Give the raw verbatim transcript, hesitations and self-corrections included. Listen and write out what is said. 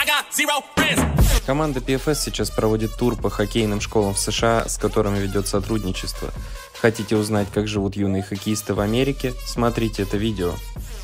Команда пи эф эс сейчас проводит тур по хоккейным школам в США, с которыми ведет сотрудничество. Хотите узнать, как живут юные хоккеисты в Америке? Смотрите это видео.